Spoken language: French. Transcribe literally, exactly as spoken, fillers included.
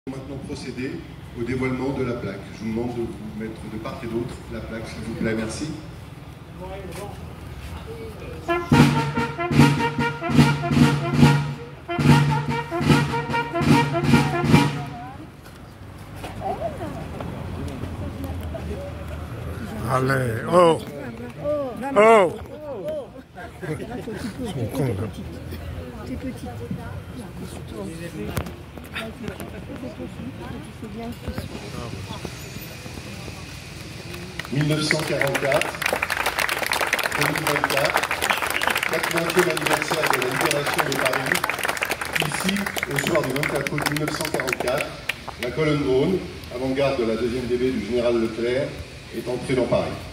Maintenant procéder au dévoilement de la plaque. Je vous demande de vous mettre de part et d'autre la plaque, s'il vous plaît. Merci. Allez, oh, oh, ils sont cons là. T'es petite. mille neuf cent quarante-quatre, deux mille vingt-quatre, quatre-vingtième anniversaire de la libération de Paris. Ici, au soir du vingt-quatre août mille neuf cent quarante-quatre, la colonne Braun, avant-garde de la deuxième D B du général Leclerc, est entrée dans Paris.